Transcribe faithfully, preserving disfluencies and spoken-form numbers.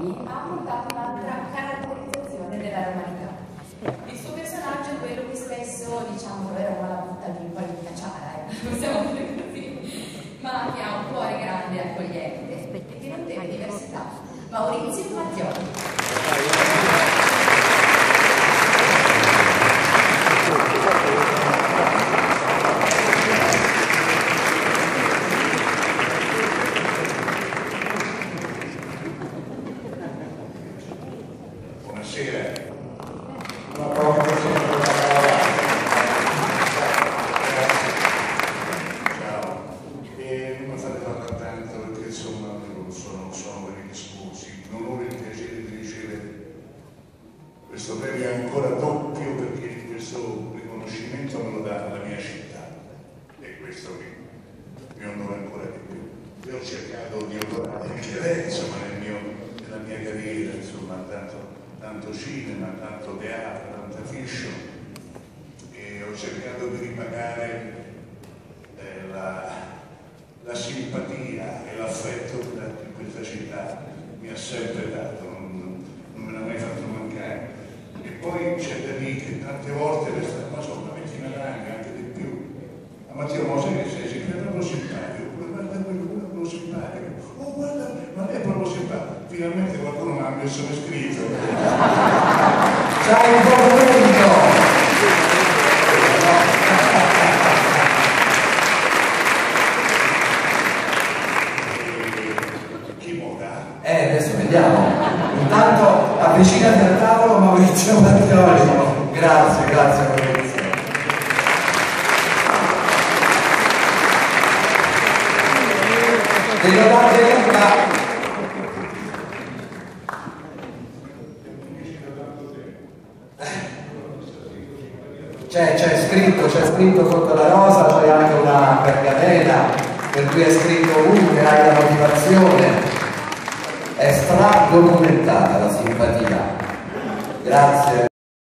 poi ha portato un'altra caratterizzazione della romanità. Il suo personaggio è quello che spesso diciamo era una butta di un po' di cacciara, eh, possiamo dire così, ma che ha un cuore grande e accogliente e che non teme diversità. Maurizio Mattioli. Buonasera. Una porta sempre la parola. Grazie. Ciao. E non mi fate parlare tanto perché insomma non sono, sono venuti scusi. L'onore e il piacere di ricevere questo premio è ancora doppio perché questo riconoscimento me lo dà la mia città. E questo mi, mi onora ancora di più. Io ho cercato di onorare anche lei, insomma, nel mio, nella mia carriera, insomma, tanto. tanto cinema, tanto teatro, tanta fiction e ho cercato di ripagare eh, la, la simpatia e l'affetto che questa città mi ha sempre dato, non, non me l'ha mai fatto mancare. E poi c'è da dire che tante volte questa cosa sono una ventina d'anni, anche di più. Ma Matteo, ma sai che sei? Sei proprio simpatico, guarda quello, quello è proprio simpatico. Oh guarda, ma lei è proprio simpatico. Finalmente qualcuno mi ha messo per scritto. Ciao, un po' momento! Chi muore? Eh, adesso vediamo. Intanto avvicinati al tavolo Maurizio Mattioli. Grazie, grazie Maurizio. Devo dare una... C'è, c'è scritto, c'è scritto sotto la rosa, c'è anche una pergamena per cui è scritto uno che hai la motivazione, è stradocumentata la simpatia. Grazie.